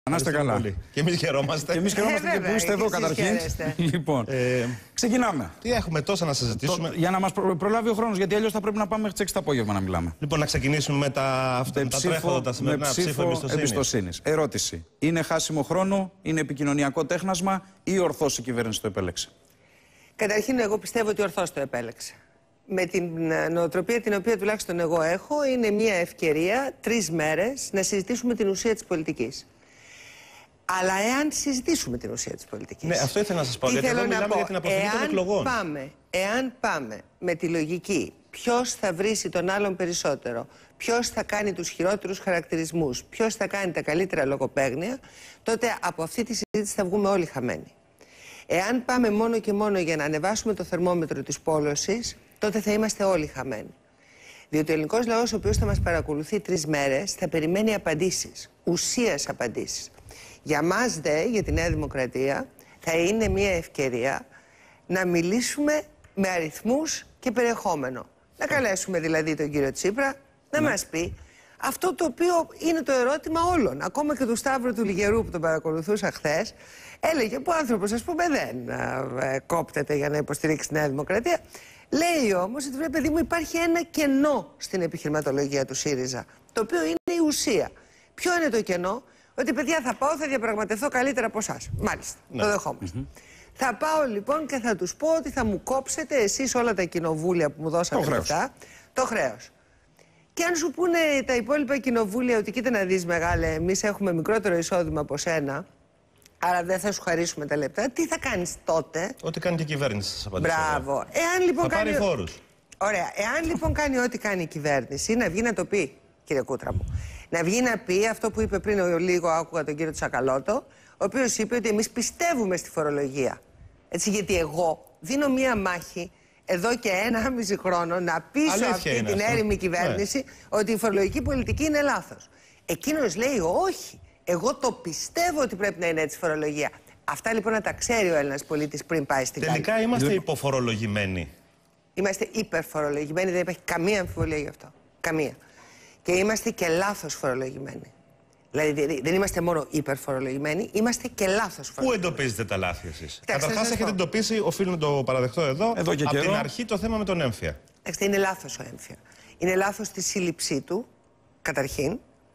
Να είστε καλά. Και εμείς χαιρόμαστε. Και εμείς χαιρόμαστε και που είστε εδώ καταρχήν. Λοιπόν, ξεκινάμε. Τι έχουμε τόσα να συζητήσουμε. Για να μας προλάβει ο χρόνος, γιατί αλλιώς θα πρέπει να πάμε μέχρι τις 6 το απόγευμα να μιλάμε. Λοιπόν, να ξεκινήσουμε με τα τρέχοντα τα σημερινά ψήφο εμπιστοσύνης. Ερώτηση. Είναι χάσιμο χρόνο, είναι επικοινωνιακό τέχνασμα ή ορθώς η κυβέρνηση το επέλεξε? Καταρχήν, εγώ πιστεύω ότι ορθώς το επέλεξε. Με την νοοτροπία την οποία τουλάχιστον εγώ έχω, είναι μια ευκαιρία 3 μέρες να συζητήσουμε την ουσία της πολιτικής. Αλλά εάν συζητήσουμε την ουσία της πολιτικής. Ναι, αυτό ήθελα να σας πω. Γιατί εδώ μιλάμε για την αποφυγή των εκλογών. Εάν πάμε με τη λογική ποιος θα βρίσει τον άλλον περισσότερο, ποιος θα κάνει τους χειρότερους χαρακτηρισμούς, ποιος θα κάνει τα καλύτερα λογοπαίγνια, τότε από αυτή τη συζήτηση θα βγούμε όλοι χαμένοι. Εάν πάμε μόνο και μόνο για να ανεβάσουμε το θερμόμετρο της πόλωσης, τότε θα είμαστε όλοι χαμένοι. Διότι ο ελληνικός λαός, ο οποίος θα μας παρακολουθεί 3 μέρες, θα περιμένει απαντήσεις, ουσίας απαντήσεις. Για μας δε, για τη Νέα Δημοκρατία, θα είναι μια ευκαιρία να μιλήσουμε με αριθμούς και περιεχόμενο. Να καλέσουμε δηλαδή τον κύριο Τσίπρα να μας πει αυτό το οποίο είναι το ερώτημα όλων. Ακόμα και του Σταύρου του Λιγερού που τον παρακολουθούσα χθες, έλεγε που ο άνθρωπος, ας πούμε, δεν κόπτεται για να υποστηρίξει τη Νέα Δημοκρατία. Λέει όμως ότι, παιδί μου, υπάρχει ένα κενό στην επιχειρηματολογία του ΣΥΡΙΖΑ, το οποίο είναι η ουσία. Ποιο είναι το κενό? Ότι, παιδιά, θα πάω, θα διαπραγματευτώ καλύτερα από εσάς. Μάλιστα, το δεχόμαστε. Θα πάω λοιπόν και θα τους πω ότι θα μου κόψετε εσείς όλα τα κοινοβούλια που μου δώσατε λεφτά, το χρέος. Και αν σου πούνε τα υπόλοιπα κοινοβούλια ότι κοίτα να δεις, μεγάλε, εμείς έχουμε μικρότερο εισόδημα από σένα, άρα δεν θα σου χαρίσουμε τα λεπτά, τι θα κάνεις τότε? Ό,τι κάνει και η κυβέρνηση, σας απαντήσω. Μπράβο. Εάν, λοιπόν, θα πάρει φόρους. Ωραία. Εάν λοιπόν κάνει ό,τι κάνει η κυβέρνηση, να βγει να το πει, κύριε Κούτρα μου. Να βγει να πει αυτό που είπε πριν λίγο, άκουγα τον κύριο Τσακαλώτο, ο οποίος είπε ότι εμείς πιστεύουμε στη φορολογία. Έτσι, γιατί εγώ δίνω μία μάχη εδώ και 1,5 χρόνο να πείσω αυτή την έρημη κυβέρνηση ότι η φορολογική πολιτική είναι λάθος. Εκείνος λέει όχι, εγώ το πιστεύω ότι πρέπει να είναι έτσι η φορολογία. Αυτά λοιπόν να τα ξέρει ο Έλληνας πολίτης πριν πάει στην κάλπη. Τελικά είμαστε υποφορολογημένοι. Είμαστε υπερφορολογημένοι, δεν υπάρχει καμία αμφιβολία γι' αυτό. Καμία. Και είμαστε και λάθος φορολογημένοι. Δηλαδή δεν είμαστε μόνο υπερφορολογημένοι, είμαστε και λάθος φορολογημένοι. Πού εντοπίζετε τα λάθη εσείς? Καταρχάς έχετε εντοπίσει, οφείλω να το παραδεχτώ εδώ και από την αρχή, το θέμα με τον έμφυα. Είναι λάθος ο έμφυα. Είναι λάθος στη σύλληψή του, καταρχήν,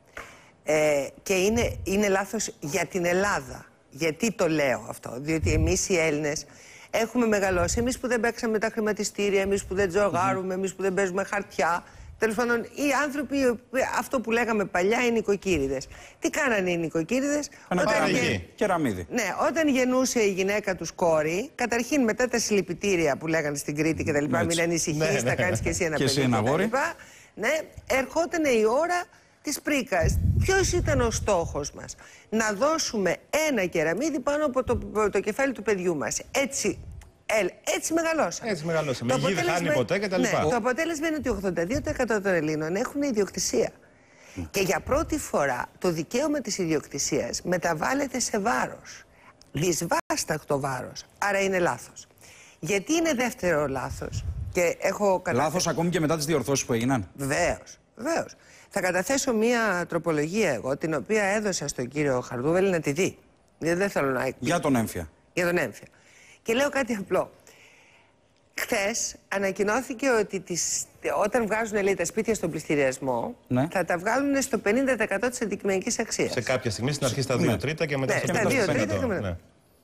και είναι λάθος για την Ελλάδα. Γιατί το λέω αυτό? Διότι εμείς οι Έλληνες έχουμε μεγαλώσει. Εμείς που δεν παίξαμε τα χρηματιστήρια, εμείς που δεν τζογάρουμε, εμείς που δεν παίζουμε χαρτιά. Τέλος πάντων, οι άνθρωποι, αυτό που λέγαμε παλιά, οι νοικοκύριδες. Τι κάνανε οι νοικοκύριδες? Κεραμίδι. Ναι, όταν γεννούσε η γυναίκα τους κόρη, καταρχήν μετά τα συλληπιτήρια που λέγανε στην Κρήτη και τα λοιπά, μην ανησυχείς, θα κάνεις και εσύ ένα παιδί και τα λοιπά. Ναι, ερχόταν η ώρα της πρίκας. Ποιος ήταν ο στόχος μας? Να δώσουμε ένα κεραμίδι πάνω από το κεφάλι του παιδιού μας. Έτσι μεγαλώσαμε. Έτσι μεγαλώσαμε. Η γη δεν χάνει ποτέ και τα λοιπά. Ναι, το αποτέλεσμα είναι ότι 82% των Ελλήνων έχουν ιδιοκτησία. Και για πρώτη φορά το δικαίωμα της ιδιοκτησίας μεταβάλλεται σε βάρος. Δυσβάστακτο βάρος. Άρα είναι λάθος. Γιατί είναι δεύτερο λάθος? Και έχω λάθος ακόμη και μετά τις διορθώσεις που έγιναν. Βεβαίως. Βεβαίως. Θα καταθέσω μία τροπολογία εγώ, την οποία έδωσα στον κύριο Χαρδούβελη να τη δει. Δεν θέλω να... Για τον έμφυα. Για τον έμφυα. Και λέω κάτι απλό. Χθες ανακοινώθηκε ότι όταν βγάζουν, λέει, τα σπίτια στον πληστηριασμό, θα τα βγάλουν στο 50% της αντικειμενικής αξίας. Σε κάποια στιγμή, στην αρχή στα 2 τρίτα και μετά στα 2 τρίτα και μετά.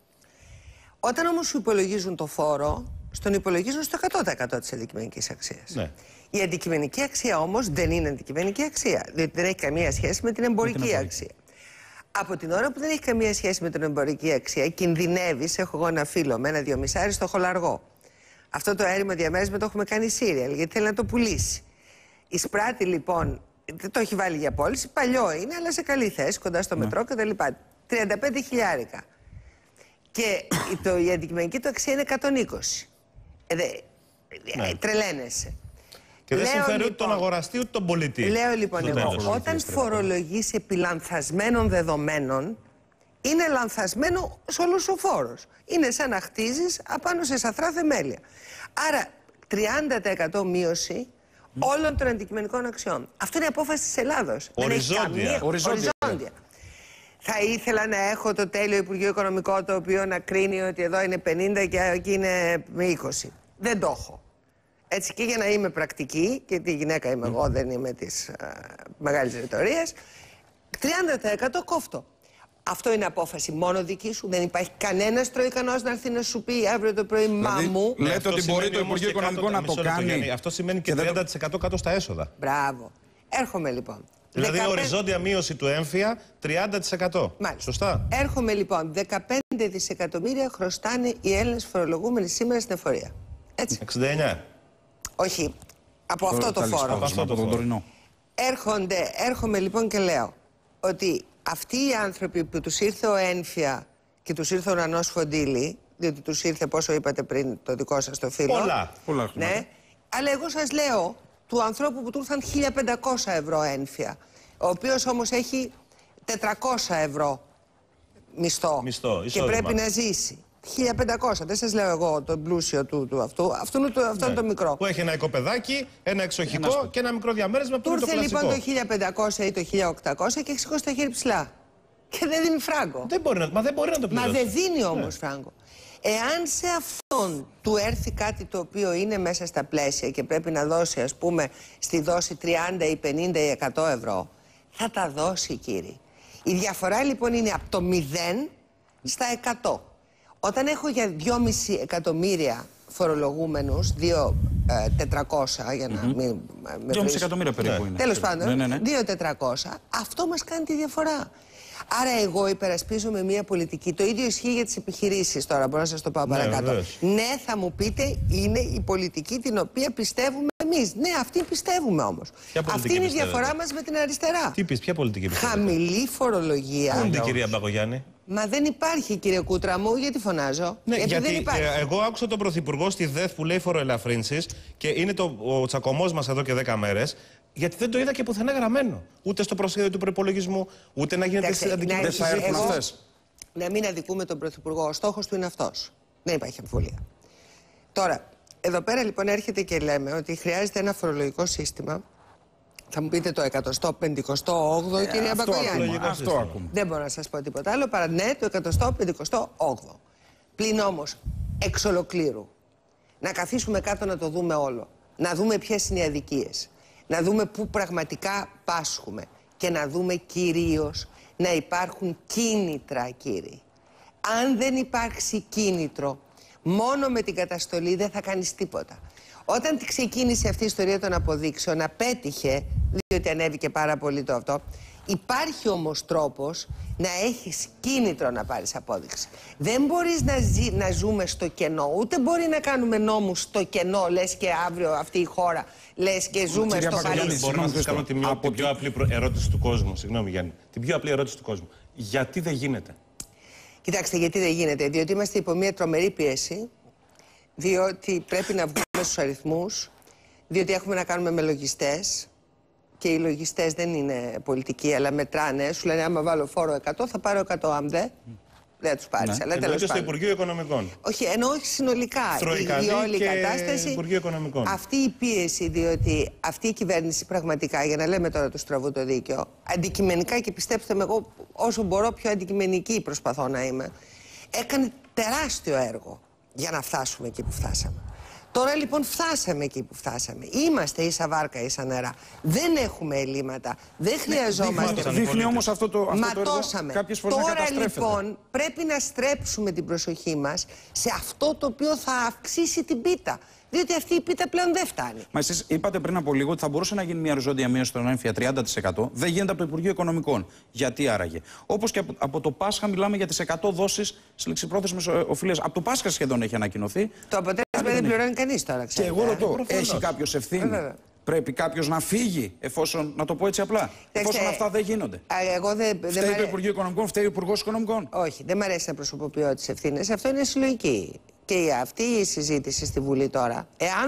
Όταν όμως σου υπολογίζουν το φόρο, στον υπολογίζουν στο 100% της αντικειμενικής αξίας. Ναι. Η αντικειμενική αξία όμως δεν είναι αντικειμενική αξία, διότι δεν έχει καμία σχέση με την εμπορική αξία. Από την ώρα που δεν έχει καμία σχέση με την εμπορική αξία, κινδυνεύεις. Έχω εγώ ένα φίλο με ένα 2,5 στο Χολαργό. Αυτό το έρημο διαμέρισμα το έχουμε κάνει σύριαλ, γιατί θέλει να το πουλήσει. Εισπράττει λοιπόν, δεν το έχει βάλει για πώληση, παλιό είναι, αλλά σε καλή θέση, κοντά στο μετρό κτλ. 35 χιλιάρικα. Και η αντικειμενική του αξία είναι 120. Τρελαίνεσαι. Και δεν συμφέρει ούτε τον αγοραστή ούτε τον πολιτή. Λέω λοιπόν εγώ, όταν φορολογείς επί λανθασμένων δεδομένων, είναι λανθασμένο σε όλος ο φόρος. Είναι σαν να χτίζεις απάνω σε σαθρά θεμέλια. Άρα 30% μείωση όλων των αντικειμενικών αξιών. Αυτό είναι η απόφαση της Ελλάδος. Οριζόντια. Οριζόντια. Θα ήθελα να έχω το τέλειο Υπουργείο Οικονομικό, το οποίο να κρίνει ότι εδώ είναι 50 και εκεί είναι με 20. Δεν το έχω. Έτσι, και για να είμαι πρακτική, και τη γυναίκα είμαι εγώ, δεν είμαι της μεγάλης ρητορίας, 30% κόφτω. Αυτό είναι απόφαση μόνο δική σου. Δεν υπάρχει κανένας τροϊκανός να έρθει να σου πει αύριο το πρωί, μα μου. Λέτε ότι μπορεί το Υπουργείο Οικονομικών να το κάνει. Αυτό σημαίνει και 30% κάτω στα έσοδα. Μπράβο. Έρχομαι λοιπόν. Δηλαδή, οριζόντια μείωση του έμφυα 30%. Μάλιστα. Σωστά. Έρχομαι λοιπόν. 15 δισεκατομμύρια χρωστάνε οι Έλληνες φορολογούμενοι σήμερα στην εφορία. Έτσι. 69. Όχι. Από αυτό το φόρο. Από αυτό το φόρο. Έρχομαι λοιπόν και λέω ότι αυτοί οι άνθρωποι που τους ήρθε ο ένφια και τους ήρθε ο ουρανός φοντίλη, διότι τους ήρθε, πόσο είπατε πριν, το δικό σας το φίλο. Πολλά. Ναι. Αλλά εγώ σας λέω του ανθρώπου που του ήρθαν 1.500 ευρώ ένφια, ο οποίος όμως έχει 400 ευρώ μισθό και πρέπει να ζήσει. 1.500, δεν σας λέω εγώ τον πλούσιο του αυτού. Αυτό είναι το μικρό. Που έχει ένα οικοπεδάκι, ένα εξοχικό και ένα μικρό διαμέρισμα που είναι το κλασικό. Του ήρθε λοιπόν το 1.500 ή το 1.800 και έχει σηκώσει τα χέρια ψηλά. Και δεν δίνει φράγκο. Δεν μπορεί να το πληρώσει. Μα δεν δίνει όμως φράγκο. Εάν σε αυτόν του έρθει κάτι το οποίο είναι μέσα στα πλαίσια και πρέπει να δώσει, ας πούμε, στη δόση 30 ή 50 ή 100 ευρώ, θα τα δώσει, κύριε. Η διαφορά λοιπόν είναι από το 0 στα 100. Όταν έχω για 2,5 εκατομμύρια φορολογούμενους, 2.400 για να μην με 2,5 εκατομμύρια περίπου είναι. Τέλος πάντων, 2.400, αυτό μας κάνει τη διαφορά. Άρα εγώ υπερασπίζομαι μια πολιτική. Το ίδιο ισχύει για τις επιχειρήσεις τώρα, μπορώ να σας το πάω παρακάτω. Ναι, θα μου πείτε, είναι η πολιτική την οποία πιστεύουμε εμείς. Ναι, αυτή πιστεύουμε όμως. Αυτή είναι η διαφορά μας με την αριστερά. Τι πεις, ποια πολιτική πιστεύετε? Χαμηλή φορολογία. Πού είναι την κυρία Μπακογιάννη? Μα δεν υπάρχει, κύριε Κούτρα μου, γιατί φωνάζω? Ναι, γιατί δεν υπάρχει. Εγώ άκουσα τον Πρωθυπουργό στη ΔΕΘ που λέει φοροελαφρύνσεις και είναι ο τσακωμός μας εδώ και 10 μέρες. Γιατί δεν το είδα και πουθενά γραμμένο. Ούτε στο προσχέδιο του προϋπολογισμού, ούτε να γίνεται αντικείμενο συζήτηση. Να μην αδικούμε τον Πρωθυπουργό. Ο στόχος του είναι αυτός. Δεν υπάρχει αμφιβολία. Τώρα, εδώ πέρα λοιπόν έρχεται και λέμε ότι χρειάζεται ένα φορολογικό σύστημα. Θα μου πείτε το 158ο, κυρία Μπακογιάννη. Αυτό ακούμε. Δεν μπορώ να σας πω τίποτα άλλο παρά ναι, το 158ο. Πλην όμως εξ ολοκλήρου. Να καθίσουμε κάτω να το δούμε όλο. Να δούμε ποιες είναι οι αδικίες. Να δούμε πού πραγματικά πάσχουμε. Και να δούμε κυρίως να υπάρχουν κίνητρα, κύριοι. Αν δεν υπάρξει κίνητρο, μόνο με την καταστολή δεν θα κάνεις τίποτα. Όταν ξεκίνησε αυτή η ιστορία των αποδείξεων, απέτυχε, διότι ανέβηκε πάρα πολύ το αυτό. Υπάρχει όμως τρόπος να έχεις κίνητρο να πάρεις απόδειξη. Δεν μπορείς να ζούμε στο κενό, ούτε μπορεί να κάνουμε νόμους στο κενό, λες και αύριο αυτή η χώρα, λες και ζούμε στο Παρίσι. Μπορώ να σας κάνω την πιο απλή ερώτηση του κόσμου, συγγνώμη Γιάννη, την πιο απλή ερώτηση του κόσμου. Γιατί δεν γίνεται? Κοιτάξτε, γιατί δεν γίνεται, διότι είμαστε υπό μια τρομερή πίεση, διότι πρέπει να βγούμε στους αριθμούς, διότι έχουμε να κάνουμε με λογιστές. Και οι λογιστές δεν είναι πολιτικοί, αλλά μετράνε. Σου λένε: άμα βάλω φόρο 100, θα πάρω 100. Αν δεν θα τους πάρεις. Ναι. Εννοείται στο Υπουργείο Οικονομικών. Όχι, εννοώ συνολικά. Η όλη κατάσταση. Υπουργείο Οικονομικών. Αυτή η πίεση, διότι αυτή η κυβέρνηση πραγματικά, για να λέμε τώρα του στραβού το δίκαιο, αντικειμενικά και πιστέψτε με, εγώ όσο μπορώ πιο αντικειμενική προσπαθώ να είμαι, έκανε τεράστιο έργο για να φτάσουμε εκεί που φτάσαμε. Τώρα λοιπόν φτάσαμε εκεί που φτάσαμε. Είμαστε ίσα βάρκα, ίσα νερά. Δεν έχουμε ελλείμματα. Δεν χρειαζόμαστε. Δείχνει όμως αυτό το ματώσαμε. Κάποιες φορές τώρα λοιπόν πρέπει να στρέψουμε την προσοχή μας σε αυτό το οποίο θα αυξήσει την πίτα. Διότι αυτή η πίτα πλέον δεν φτάνει. Μα εσείς είπατε πριν από λίγο ότι θα μπορούσε να γίνει μια οριζόντια μείωση στον έμφυα 30%. Δεν γίνεται από το Υπουργείο Οικονομικών. Γιατί άραγε? Όπως και από το Πάσχα μιλάμε για τις 100 δόσεις σε ληξιπρόθεσμες οφειλές. Από το Πάσχα σχεδόν έχει ανακοινωθεί. Το αποτέλεσμα δεν πληρώνει κανείς τώρα, ξέρετε. Και εγώ ρωτώ, έχει κάποιος ευθύνη? Πρέπει κάποιος να φύγει, εφόσον, να το πω έτσι απλά, εφόσον αυτά δεν γίνονται? Φταίει το Υπουργείο Οικονομικών, φταίει ο Υπουργός Οικονομικών? Όχι, δεν μου αρέσει να προσωποποιώ τις ευθύνες. Αυτό είναι συλλογική. Και αυτή η συζήτηση στη Βουλή τώρα,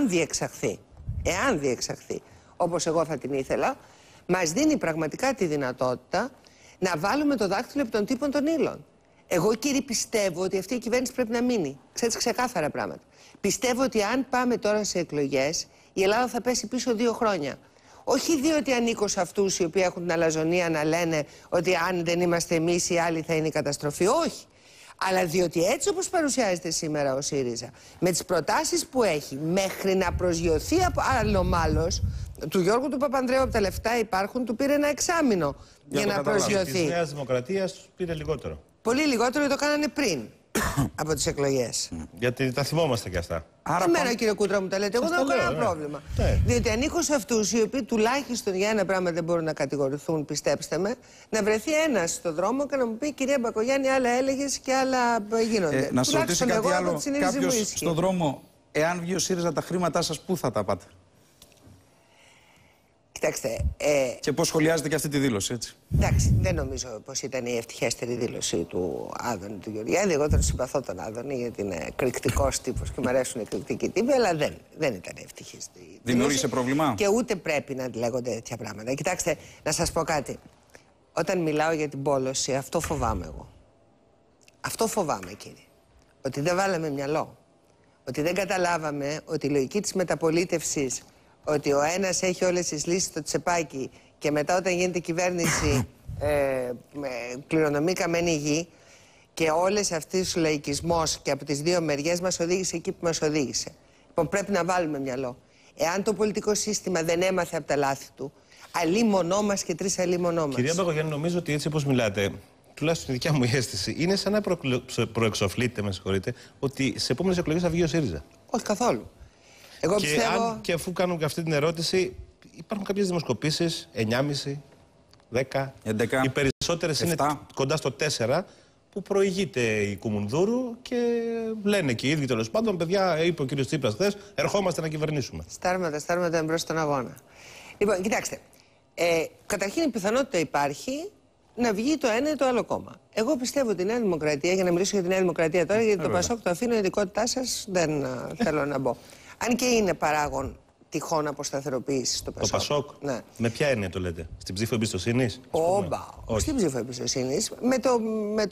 εάν διεξαχθεί, όπως εγώ θα την ήθελα, μας δίνει πραγματικά τη δυνατότητα να βάλουμε το δάχτυλο επί των τύπων των ύλων. Εγώ, κύριε, πιστεύω ότι αυτή η κυβέρνηση πρέπει να μείνει. Ξέρετε, ξεκάθαρα πράγματα. Πιστεύω ότι αν πάμε τώρα σε εκλογές, η Ελλάδα θα πέσει πίσω 2 χρόνια. Όχι διότι ανήκω σε αυτούς οι οποίοι έχουν την αλαζονία να λένε ότι αν δεν είμαστε εμείς οι άλλοι θα είναι η καταστροφή. Όχι. Αλλά διότι έτσι όπως παρουσιάζεται σήμερα ο ΣΥΡΙΖΑ, με τις προτάσεις που έχει, μέχρι να προσγειωθεί αλλομάλος, του Γιώργου του Παπανδρέου από τα λεφτά υπάρχουν, του πήρε ένα εξάμηνο για να προσγειωθεί. Της Νέας Δημοκρατίας πήρε λιγότερο. Πολύ λιγότερο, το κάνανε πριν από τις εκλογές. Γιατί τα θυμόμαστε κι αυτά. Εμένα, κύριε Κούτρα, μου τα λέτε. Εγώ δεν έχω κανένα πρόβλημα. Διότι ανήκω σε αυτούς οι οποίοι τουλάχιστον για ένα πράγμα δεν μπορούν να κατηγορηθούν, πιστέψτε με, να βρεθεί ένας στον δρόμο και να μου πει: κυρία Μπακογιάννη, άλλα έλεγες και άλλα γίνονται. Να σου ρωτήσω κάτι άλλο. Κάποιος στον δρόμο, εάν βγει ο ΣΥΡΙΖΑ τα χρήματά σας, πού θα τα πάτε? Κοιτάξτε. Και πώς σχολιάζετε και αυτή τη δήλωση, έτσι? Εντάξει, δεν νομίζω πως ήταν η ευτυχέστερη δήλωση του Άδωνη του Γεωργιάδη. Εγώ τον συμπαθώ τον Άδωνη γιατί είναι εκρηκτικός τύπος και μου αρέσουν οι εκρηκτικοί τύποι, αλλά δεν ήταν ευτυχέστερη. Δημιούργησε πρόβλημα. Και ούτε πρέπει να λέγονται τέτοια πράγματα. Κοιτάξτε, να σας πω κάτι. Όταν μιλάω για την πόλωση, αυτό φοβάμαι εγώ. Αυτό φοβάμαι, κύριε. Ότι δεν βάλαμε μυαλό. Ότι δεν καταλάβαμε ότι η λογική της μεταπολίτευσης, ότι ο ένας έχει όλες τις λύσεις στο τσεπάκι και μετά όταν γίνεται κυβέρνηση κληρονομεί καμένη γη, και όλες αυτές ο λαϊκισμός και από τις δύο μεριές μας οδήγησε εκεί που μας οδήγησε. Λοιπόν, πρέπει να βάλουμε μυαλό. Εάν το πολιτικό σύστημα δεν έμαθε από τα λάθη του, αλίμονό μας και τρεις αλίμονό μας. Κυρία Μπακογιάννη, νομίζω ότι έτσι όπως μιλάτε, τουλάχιστον η δικιά μου αίσθηση, είναι σαν να προεξοφλείτε, με συγχωρείτε, ότι σε επόμενες εκλογές θα βγει ο ΣΥΡΙΖΑ. Όχι καθόλου. Εγώ πιστεύω... Και αφού κάνουμε και αυτή την ερώτηση, υπάρχουν κάποιες δημοσκοπήσεις, 9,5, 10. 11, οι περισσότερες 7. Είναι κοντά στο 4, που προηγείται η Κουμουνδούρου και λένε και οι ίδιοι τέλος πάντων, παιδιά, είπε ο κύριος Τσίπρας χθες, ερχόμαστε να κυβερνήσουμε. Στάρματα εμπρός στον αγώνα. Λοιπόν, κοιτάξτε, καταρχήν η πιθανότητα υπάρχει να βγει το ένα ή το άλλο κόμμα. Εγώ πιστεύω ότι η Νέα Δημοκρατία, για να μιλήσω για τη Νέα Δημοκρατία τώρα, γιατί το Πασόκ το αφήνω, η ειδικότητά σας δεν θέλω να μπω. Αν και είναι παράγον τυχόν αποσταθεροποίηση στο Πασόκ. Το Πασόκ, ναι. Με ποια έννοια το λέτε? Στην ψήφο εμπιστοσύνης? Όχι στην ψήφο εμπιστοσύνης. Με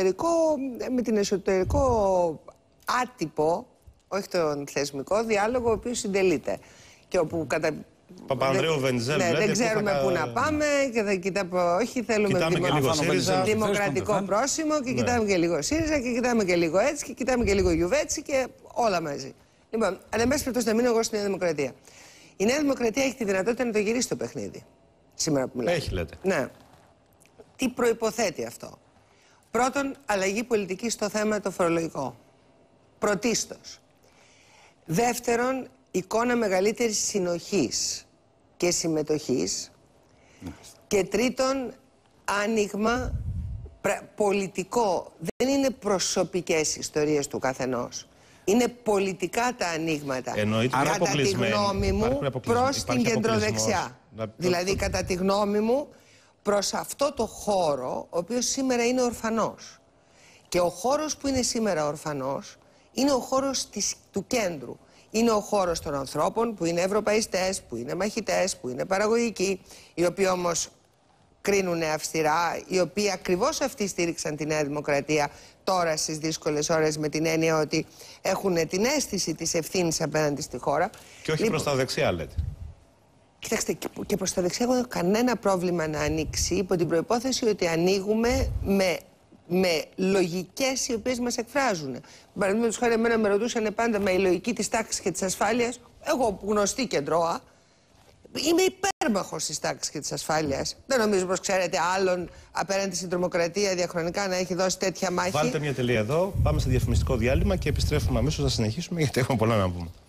την εσωτερικό άτυπο, όχι τον θεσμικό διάλογο, ο οποίος συντελείται. Και όπου Παπανδρέου Βενιζέλ, δεν ξέρουμε πού να πάμε και θα κοιτάμε. Όχι, θέλουμε δημοκρατικό πρόσημο και κοιτάμε και λίγο ΣΥΡΙΖΑ και κοιτάμε και λίγο έτσι και κοιτάμε και λίγο Γιουβέτσι και όλα μαζί. Λοιπόν, αλλά εν πάση περιπτώσει να μείνω εγώ στη Νέα Δημοκρατία. Η Νέα Δημοκρατία έχει τη δυνατότητα να το γυρίσει το παιχνίδι. Σήμερα που μιλάμε. Έχει, λέτε. Ναι. Τι προϋποθέτει αυτό? Πρώτον, αλλαγή πολιτική στο θέμα το φορολογικό. Πρωτίστως. Δεύτερον, εικόνα μεγαλύτερης συνοχής και συμμετοχής. Και τρίτον, άνοιγμα πολιτικό. Δεν είναι προσωπικές ιστορίες του καθενός. Είναι πολιτικά τα ανοίγματα. Κατά τη γνώμη μου, προς την κεντροδεξιά. Δηλαδή, κατά τη γνώμη μου, προς αυτό το χώρο, ο οποίος σήμερα είναι ορφανός. Και ο χώρος που είναι σήμερα ορφανός είναι ο χώρος του κέντρου. Είναι ο χώρος των ανθρώπων που είναι ευρωπαϊστές, που είναι μαχητές, που είναι παραγωγικοί, οι οποίοι όμως κρίνουν αυστηρά, οι οποίοι ακριβώς αυτοί στήριξαν τη Νέα Δημοκρατία τώρα στις δύσκολες ώρες, με την έννοια ότι έχουν την αίσθηση της ευθύνης απέναντι στη χώρα. Και όχι προς τα δεξιά, λέτε. Κοιτάξτε, και προς τα δεξιά έχω κανένα πρόβλημα να ανοίξει, υπό την προϋπόθεση ότι ανοίγουμε με λογικές οι οποίες μας εκφράζουν. Παραδείγματος χάρη, εμένα με ρωτούσαν πάντα με η λογική της τάξης και της ασφάλειας. Εγώ, γνωστή κεντρώα, είμαι υπέρμαχος της τάξης και της ασφάλειας. Δεν νομίζω πως ξέρετε άλλον απέναντι στην τρομοκρατία διαχρονικά να έχει δώσει τέτοια μάχη. Βάλτε μια τελεία εδώ, πάμε σε διαφημιστικό διάλειμμα και επιστρέφουμε αμέσως να συνεχίσουμε, γιατί έχουμε πολλά να πούμε.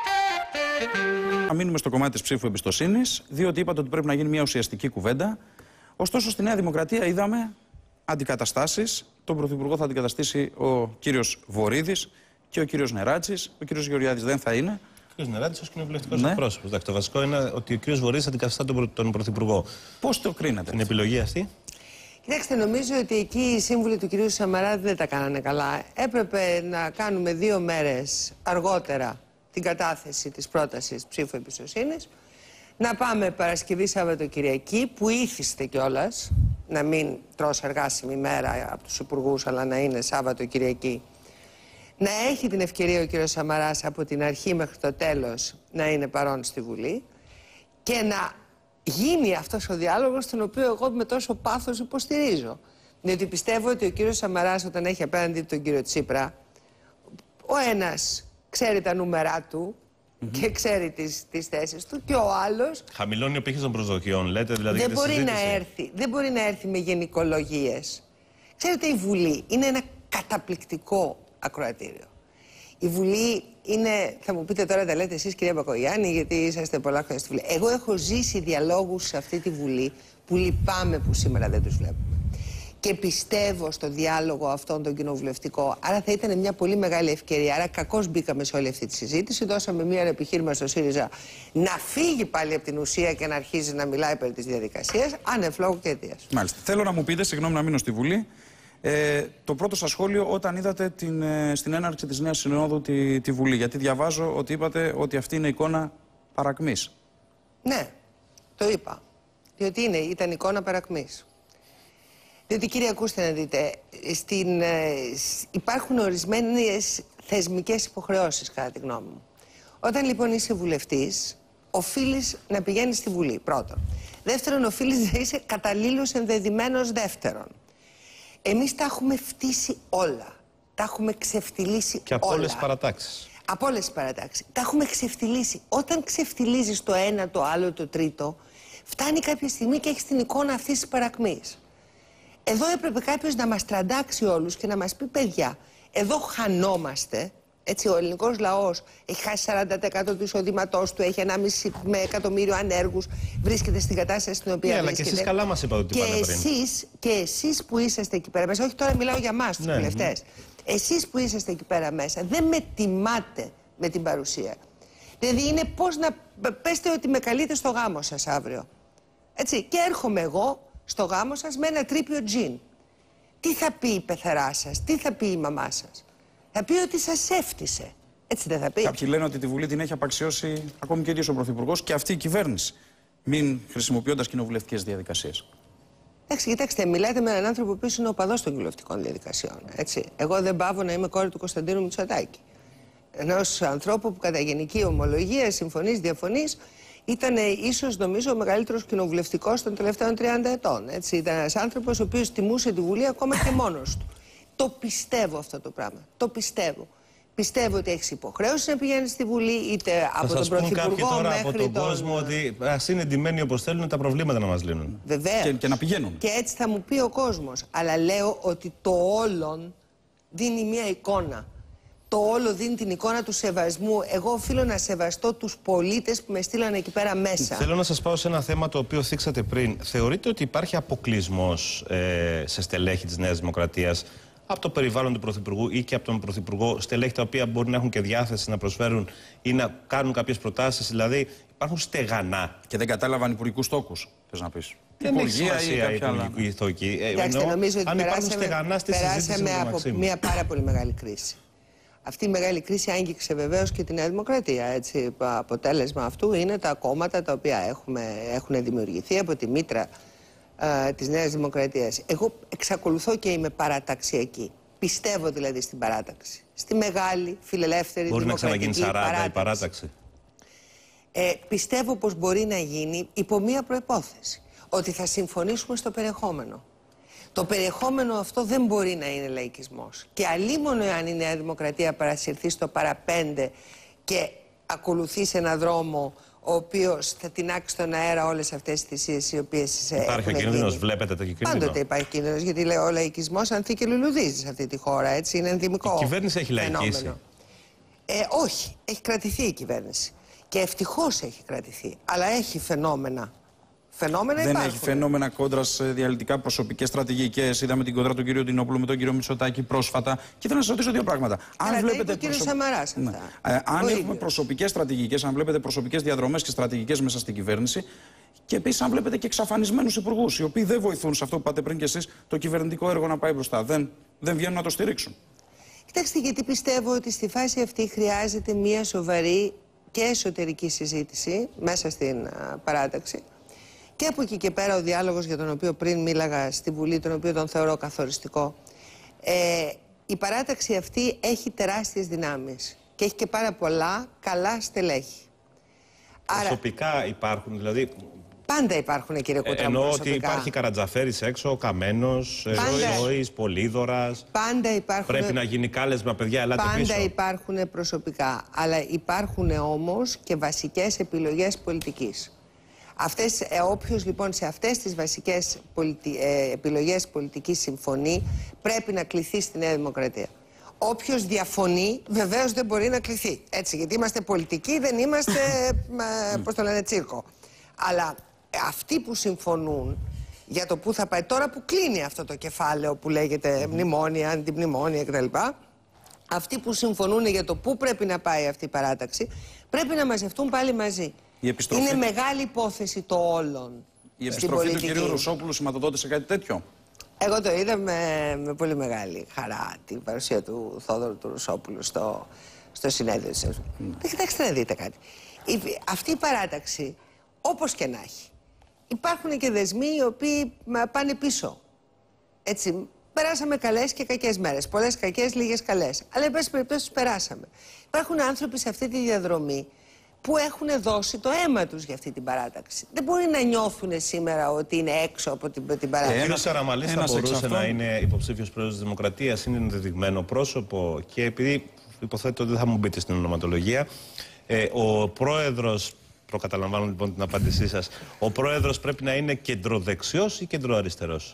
Να μείνουμε στο κομμάτι της ψήφου εμπιστοσύνης, διότι είπατε ότι πρέπει να γίνει μια ουσιαστική κουβέντα. Ωστόσο, στη Νέα Δημοκρατία είδαμε αντικαταστάσεις. Τον Πρωθυπουργό θα αντικαταστήσει ο κύριος Βορίδης και ο κύριος Νεράτσης. Ο κύριος Γεωργιάδης δεν θα είναι. Ο κύριος Νεράτσης ως κοινοβουλευτικός εκπρόσωπος. Το βασικό είναι ότι ο κύριος Βορίδης αντικαταστά τον Πρωθυπουργό. Πώς το κρίνετε? Την επιλογή αυτή. Κοιτάξτε, νομίζω ότι εκεί οι σύμβουλοι του κυρίου Σαμαρά δεν τα κάνανε καλά. Έπρεπε να κάνουμε 2 μέρες αργότερα την κατάθεση της πρότασης ψήφου εμπιστοσύνης. Να πάμε Παρασκευή, Σαββατοκυριακή, που ήθιστε κιόλας να μην τρως εργάσιμη μέρα από τους υπουργούς, αλλά να είναι Σάββατο-Κυριακή. Να έχει την ευκαιρία ο κύριος Σαμαράς από την αρχή μέχρι το τέλος να είναι παρόν στη Βουλή και να γίνει αυτός ο διάλογος, τον οποίο εγώ με τόσο πάθος υποστηρίζω. Διότι πιστεύω ότι ο κύριος Σαμαράς, όταν έχει απέναντι τον κύριο Τσίπρα, ο ένας ξέρει τα νούμερά του και ξέρει τις θέσεις του, και ο άλλος... Χαμηλώνει ο πύχης των προσδοκιών, λέτε, δηλαδή, δεν μπορεί να έρθει με γενικολογίες. Ξέρετε, η Βουλή είναι ένα καταπληκτικό ακροατήριο. Η Βουλή είναι, θα μου πείτε τώρα, τα λέτε εσείς, κυρία Μπακογιάννη, γιατί είσαστε πολλά χρόνια στη Βουλή. Εγώ έχω ζήσει διαλόγους σε αυτή τη Βουλή που λυπάμαι που σήμερα δεν τους βλέπουμε. Και πιστεύω στο διάλογο αυτόν τον κοινοβουλευτικό. Άρα θα ήταν μια πολύ μεγάλη ευκαιρία. Άρα κακώς μπήκαμε σε όλη αυτή τη συζήτηση. Δώσαμε μια επιχείρημα στο ΣΥΡΙΖΑ να φύγει πάλι από την ουσία και να αρχίζει να μιλάει περί της διαδικασίας, άνευ λόγου και αιτίας. Μάλιστα. Θέλω να μου πείτε, συγγνώμη να μείνω στη Βουλή, το πρώτο σας σχόλιο όταν είδατε στην έναρξη της νέας συνόδου τη Βουλή. Γιατί διαβάζω ότι είπατε ότι αυτή είναι εικόνα παρακμής. Ναι, το είπα. Διότι ήταν εικόνα παρακμής. Διότι, κύριε, ακούστε να δείτε, υπάρχουν ορισμένες θεσμικές υποχρεώσεις, κατά τη γνώμη μου. Όταν λοιπόν είσαι βουλευτής, οφείλεις να πηγαίνεις στη Βουλή, πρώτον. Δεύτερον, οφείλεις να είσαι καταλήλως ενδεδειμένος, δεύτερον. Εμείς τα έχουμε φτύσει όλα. Τα έχουμε ξεφτυλίσει και από όλα. όλες τις παρατάξεις. Από όλες τις παρατάξεις. Τα έχουμε ξεφτυλίσει. Όταν ξεφτυλίζεις το ένα, το άλλο, το τρίτο, φτάνει κάποια στιγμή και έχεις την εικόνα αυτής της παρακμής. Εδώ έπρεπε κάποιος να μας τραντάξει όλους και να μας πει, παιδιά, εδώ χανόμαστε. Έτσι, ο ελληνικός λαός έχει χάσει 40% του εισοδήματός του, έχει 1,5 εκατομμύριο ανέργους, βρίσκεται στην κατάσταση στην οποία βρίσκεται. Αλλά και εσείς καλά μας είπατε ότι πάνε πριν. Και εσείς που είσαστε εκεί πέρα μέσα, όχι τώρα μιλάω για μας τους βουλευτές, εσείς που είσαστε εκεί πέρα μέσα, δεν με τιμάτε με την παρουσία. Δηλαδή είναι πώς να πέστε ότι με καλείτε στο γάμο σας αύριο. Έτσι, και έρχομαι εγώ στο γάμο σας με ένα τρίπιο τζιν. Τι θα πει η πεθερά σας, τι θα πει η μαμά σας? Θα πει ότι σας έφτισε. Έτσι δεν θα πει? Κάποιοι λένε ότι τη Βουλή την έχει απαξιώσει ακόμη και ο ίδιος ο Πρωθυπουργός και αυτή η κυβέρνηση, μην χρησιμοποιώντας κοινοβουλευτικές διαδικασίες. Εντάξει, κοιτάξτε, μιλάτε με έναν άνθρωπο που είναι οπαδός των κοινοβουλευτικών διαδικασιών. Έτσι. Εγώ δεν παύω να είμαι κόρη του Κωνσταντίνου Μητσοτάκη. Ενός ανθρώπου που κατά γενική ομολογία, συμφωνείς, διαφωνείς, ήταν ίσως, νομίζω, ο μεγαλύτερος κοινοβουλευτικός των τελευταίων 30 ετών. Έτσι. Ήταν ένας άνθρωπος ο οποίος τιμούσε τη Βουλή ακόμα και μόνος του. Το πιστεύω αυτό το πράγμα. Το πιστεύω. Πιστεύω ότι έχεις υποχρέωση να πηγαίνεις στη Βουλή, είτε από τον Πρωθυπουργό κάποιοι τώρα μέχρι από τον κόσμο ότι ας είναι εντυμένοι όπως θέλουν τα προβλήματα να μας λύνουν. Βεβαίως. Και να πηγαίνουν. Και έτσι θα μου πει ο κόσμος. Αλλά λέω ότι το όλον δίνει μια εικόνα. Το όλο δίνει την εικόνα του σεβασμού. Εγώ οφείλω να σεβαστώ τους πολίτες που με στείλανε εκεί πέρα μέσα. Θέλω να σας πάω σε ένα θέμα το οποίο θίξατε πριν. Θεωρείτε ότι υπάρχει αποκλεισμός σε στελέχη της Νέας Δημοκρατίας από το περιβάλλον του Πρωθυπουργού ή και από τον Πρωθυπουργό, στελέχη τα οποία μπορεί να έχουν και διάθεση να προσφέρουν ή να κάνουν κάποιες προτάσεις? Δηλαδή υπάρχουν στεγανά. Και δεν κατάλαβαν υπουργικούς τόκους, θες να πεις? Δεν έχει σημασία η υπουργική θόκη. Νομίζω ότι αν υπάρχουν στεγανά στη συζήτηση από μια πάρα πολύ μεγάλη κρίση. Αυτή η μεγάλη κρίση άγγιξε βεβαίως και τη Νέα Δημοκρατία. Έτσι. Αποτέλεσμα αυτού είναι τα κόμματα τα οποία έχουν δημιουργηθεί από τη μήτρα της Νέας Δημοκρατίας. Εγώ εξακολουθώ και είμαι παραταξιακή. Πιστεύω δηλαδή στην παράταξη. Στη μεγάλη, φιλελεύθερη, μπορεί δημοκρατική να ξαναγίνει 40 η παράταξη. Πιστεύω πως μπορεί να γίνει υπό μία προϋπόθεση. Ότι θα συμφωνήσουμε στο περιεχόμενο. Το περιεχόμενο αυτό δεν μπορεί να είναι λαϊκισμός. Και αλίμονο εάν η Νέα Δημοκρατία παρασυρθεί στο παραπέντε και ακολουθεί σε έναν δρόμο ο οποίος θα τεινάξει στον αέρα όλες αυτές τις θυσίες οι οποίες υπάρχει ο κίνδυνος, βλέπετε το κίνδυνο? Πάντοτε υπάρχει κίνδυνος, γιατί λέω ο λαϊκισμός ανθεί και λουλουδίζει σε αυτή τη χώρα, έτσι, είναι ενδυμικό. Η κυβέρνηση έχει λαϊκίσει? Όχι, έχει κρατηθεί η κυβέρνηση. Και ευτυχώς έχει κρατηθεί, αλλά έχει φαινόμενα. Φαινόμενα δεν υπάρχουν. Έχει φαινόμενα κόντρα σε διαλυτικά προσωπικές στρατηγικές. Είδαμε την κόντρα του κ. Ντινόπουλου με τον κ. Μητσοτάκη πρόσφατα. Και ήθελα να σας ρωτήσω δύο πράγματα. Αν βλέπετε. Ο κ. Σαμαράς αυτά. Ναι. Αν έχουμε προσωπικές στρατηγικές, αν βλέπετε προσωπικές διαδρομές και στρατηγικές μέσα στην κυβέρνηση. Και επίσης, αν βλέπετε και εξαφανισμένους υπουργούς, οι οποίοι δεν βοηθούν σε αυτό που είπατε πριν κι εσείς, το κυβερνητικό έργο να πάει μπροστά. Δεν βγαίνουν να το στηρίξουν. Κοιτάξτε, γιατί πιστεύω ότι στη φάση αυτή χρειάζεται μια σοβαρή και εσωτερική συζήτηση μέσα στην παράταξη. Και από εκεί και πέρα ο διάλογος για τον οποίο πριν μίλαγα στη Βουλή, τον οποίο τον θεωρώ καθοριστικό. Η παράταξη αυτή έχει τεράστιες δυνάμεις και έχει και πάρα πολλά καλά στελέχη. Προσωπικά υπάρχουν, δηλαδή Πάντα υπάρχουν, κύριε Κούτρα. Εννοώ ότι υπάρχει Καρατζαφέρης έξω, Καμένος, Ζώης, Πολύδωρας. Πάντα υπάρχουν. Πρέπει να γίνει κάλεσμα, παιδιά, ελάτε πίσω. Πάντα υπάρχουν προσωπικά. Αλλά υπάρχουν όμως και βασικές επιλογές πολιτικής. Όποιος λοιπόν σε αυτές τις βασικές επιλογές πολιτικής συμφωνεί, πρέπει να κληθεί στη Νέα Δημοκρατία. Όποιος διαφωνεί, βεβαίως δεν μπορεί να κληθεί. Έτσι, γιατί είμαστε πολιτικοί, δεν είμαστε, πώς το λένε, τσίρκο. Αλλά αυτοί που συμφωνούν για το πού θα πάει, τώρα που κλείνει αυτό το κεφάλαιο που λέγεται μνημόνια, αντιμνημόνια κτλ., αυτοί που συμφωνούν για το πού πρέπει να πάει αυτή η παράταξη, πρέπει να μαζευτούν πάλι μαζί. Είναι μεγάλη υπόθεση το όλων. Η επιστροφή του κυρίου Ρουσόπουλου σηματοδότησε κάτι τέτοιο? Εγώ το είδα με πολύ μεγάλη χαρά την παρουσία του Θόδωρου του Ρουσόπουλου στο συνέδριο της. Κοιτάξτε να δείτε κάτι. Αυτή η παράταξη, όπως και να έχει, υπάρχουν και δεσμοί οι οποίοι πάνε πίσω. Έτσι, περάσαμε καλές και κακές μέρες. Πολλές κακές, λίγες καλές. Αλλά εν πάση περιπτώσει περάσαμε. Υπάρχουν άνθρωποι σε αυτή τη διαδρομή που έχουν δώσει το αίμα τους για αυτή την παράταξη. Δεν μπορεί να νιώθουν σήμερα ότι είναι έξω από την παράταξη. Ο κύριος Καραμανλής θα μπορούσε να είναι υποψήφιος πρόεδρος της Δημοκρατίας, είναι ενδεδειγμένο πρόσωπο και επειδή υποθέτω ότι δεν θα μου μπείτε στην ονοματολογία, ο πρόεδρος, προκαταλαμβάνω λοιπόν την απάντησή σας, ο πρόεδρος πρέπει να είναι κεντροδεξιός ή κεντροαριστερός?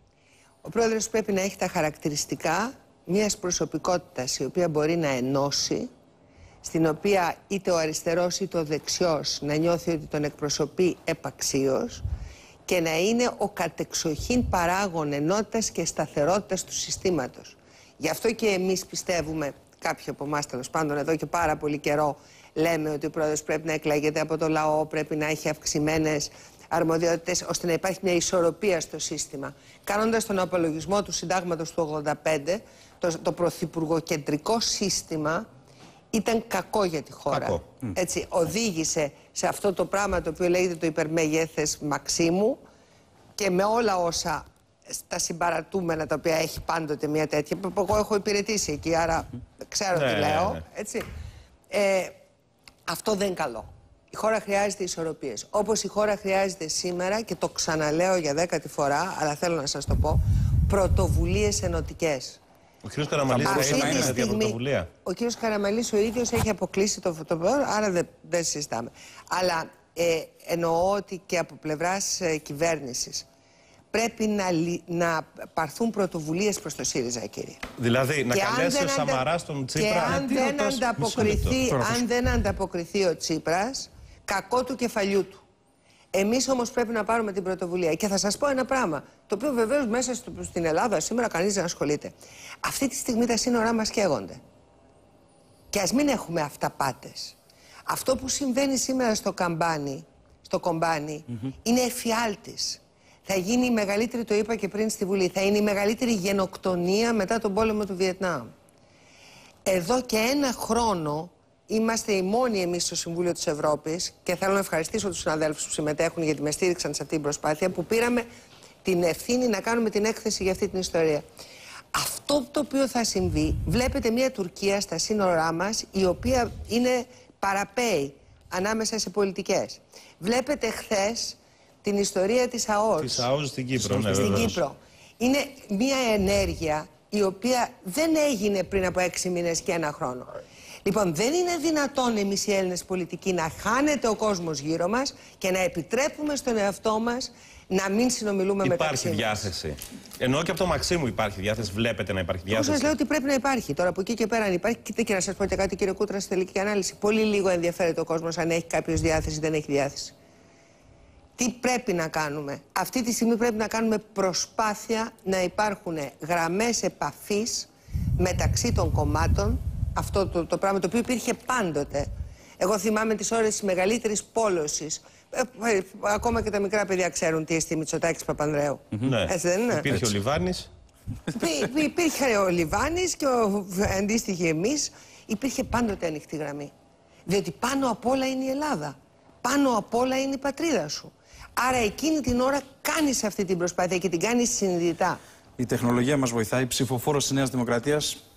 Ο πρόεδρος πρέπει να έχει τα χαρακτηριστικά μιας προσωπικότητας η οποία μπορεί να ενώσει, στην οποία είτε ο αριστερός είτε ο δεξιός να νιώθει ότι τον εκπροσωπεί επαξίως και να είναι ο κατεξοχήν παράγων ενότητας και σταθερότητας του συστήματος. Γι' αυτό και εμείς πιστεύουμε, κάποιοι από εμάς τέλος πάντων εδώ και πάρα πολύ καιρό, λέμε ότι ο πρόεδρος πρέπει να εκλέγεται από το λαό, πρέπει να έχει αυξημένες αρμοδιότητες, ώστε να υπάρχει μια ισορροπία στο σύστημα. Κάνοντας τον απολογισμό του συντάγματος του 1985, το πρωθυπουργοκεντρικό σύστημα ήταν κακό για τη χώρα. Έτσι, οδήγησε σε αυτό το πράγμα το οποίο λέγεται το υπερμεγέθες Μαξίμου και με όλα όσα τα συμπαρατούμενα τα οποία έχει πάντοτε μια τέτοια. Εγώ έχω υπηρετήσει εκεί, άρα ξέρω τι λέω. Έτσι. Αυτό δεν είναι καλό. Η χώρα χρειάζεται ισορροπίες. Όπως η χώρα χρειάζεται σήμερα, και το ξαναλέω για 10η φορά, αλλά θέλω να σας το πω, πρωτοβουλίες ενωτικές. Ο κ. Καραμανλής δεν είναι τέτοια πρωτοβουλία? Ο κ. Καραμανλής ο ίδιος έχει αποκλείσει το άρα δεν συζητάμε. Αλλά εννοώ ότι και από πλευράς κυβέρνησης πρέπει να πάρθουν πρωτοβουλίες προς το ΣΥΡΙΖΑ, κύριε. Δηλαδή να καλέσει ο Σαμαράς τον Τσίπρα. Και αν δεν ανταποκριθεί ο Τσίπρας, κακό του κεφαλιού του. Εμείς όμως πρέπει να πάρουμε την πρωτοβουλία. Και θα σας πω ένα πράγμα, το οποίο βεβαίως μέσα στην Ελλάδα σήμερα κανείς δεν ασχολείται. Αυτή τη στιγμή τα σύνορά μας καίγονται. Και ας μην έχουμε αυταπάτες. Αυτό που συμβαίνει σήμερα στο κομπάνι είναι εφιάλτης. Θα γίνει η μεγαλύτερη, το είπα και πριν στη Βουλή, θα είναι η μεγαλύτερη γενοκτονία μετά τον πόλεμο του Βιετνάμ. Εδώ και ένα χρόνο είμαστε οι μόνοι εμείς στο Συμβούλιο της Ευρώπης, και θέλω να ευχαριστήσω τους συναδέλφους που συμμετέχουν γιατί με στήριξαν σε αυτή την προσπάθεια, που πήραμε την ευθύνη να κάνουμε την έκθεση για αυτή την ιστορία. Αυτό το οποίο θα συμβεί, βλέπετε μια Τουρκία στα σύνορά μας, η οποία είναι παραπέει ανάμεσα σε πολιτικές. Βλέπετε χθες την ιστορία της ΑΟΣ. Της ΑΟΣ στην Κύπρο, ναι, στην Κύπρο. Είναι μια ενέργεια η οποία δεν έγινε πριν από 6 μήνες και ένα χρόνο. Λοιπόν, δεν είναι δυνατόν εμείς οι Έλληνες πολιτικοί να χάνεται ο κόσμος γύρω μας και να επιτρέπουμε στον εαυτό μας να μην συνομιλούμε μεταξύ μας. Υπάρχει διάθεση. Εννοώ και από το Μαξίμου υπάρχει διάθεση. Βλέπετε να υπάρχει διάθεση? Εγώ σας λέω ότι πρέπει να υπάρχει. Τώρα από εκεί και πέρα αν υπάρχει. Και να σας πω και κάτι, κύριε Κούτρα, στη τελική ανάλυση. Πολύ λίγο ενδιαφέρεται ο κόσμος αν έχει κάποιος διάθεση ή δεν έχει διάθεση. Τι πρέπει να κάνουμε? Αυτή τη στιγμή πρέπει να κάνουμε προσπάθεια να υπάρχουν γραμμές επαφής μεταξύ των κομμάτων. Αυτό το πράγμα το οποίο υπήρχε πάντοτε. Εγώ θυμάμαι τις ώρες της μεγαλύτερης πόλωσης. Ακόμα και τα μικρά παιδιά ξέρουν τι εστί Μητσοτάκης Παπανδρέου. Ναι. Έτσι δεν είναι? Υπήρχε ο Λιβάνης. Υπήρχε ο Λιβάνης και αντίστοιχοι εμείς. Υπήρχε πάντοτε ανοιχτή γραμμή. Διότι πάνω απ' όλα είναι η Ελλάδα. Πάνω απ' όλα είναι η πατρίδα σου. Άρα εκείνη την ώρα κάνεις αυτή την προσπάθεια και την κάνεις συνειδητά. Η τεχνολογία μας βοηθάει. Ψηφοφόρος της Νέας Δημοκρατίας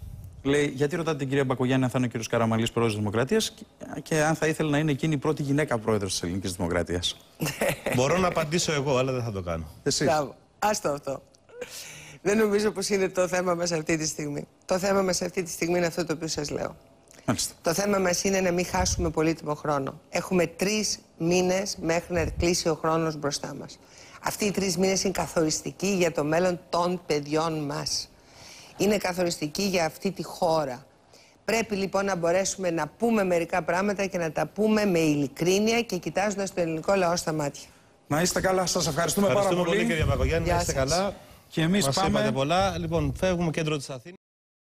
Λέει, γιατί ρωτάτε την κυρία Μπακογιάννη αν θα είναι ο κύριος Καραμανλής πρόεδρος της Δημοκρατίας και αν θα ήθελε να είναι εκείνη η πρώτη γυναίκα πρόεδρος της Ελληνικής Δημοκρατίας. Μπορώ να απαντήσω εγώ, αλλά δεν θα το κάνω. Εσείς. Άστο αυτό. Δεν νομίζω πως είναι το θέμα μας αυτή τη στιγμή. Το θέμα μας αυτή τη στιγμή είναι αυτό το οποίο σας λέω. Μάλιστα. Το θέμα μας είναι να μην χάσουμε πολύτιμο χρόνο. Έχουμε 3 μήνες μέχρι να κλείσει ο χρόνος μπροστά μας. Αυτοί οι 3 μήνες είναι καθοριστικοί για το μέλλον των παιδιών μας. Είναι καθοριστικοί για αυτή τη χώρα. Πρέπει λοιπόν να μπορέσουμε να πούμε μερικά πράγματα και να τα πούμε με ειλικρίνεια και κοιτάζοντας το ελληνικό λαό στα μάτια. Να είστε καλά, σας ευχαριστούμε πάρα Ευχαριστούμε πολύ. πολύ, κυρία Μπακογιάννη. Να είστε καλά. Και εμείς Μας πάμε. είπατε πολλά. Λοιπόν, φεύγουμε κέντρο της Αθήνας.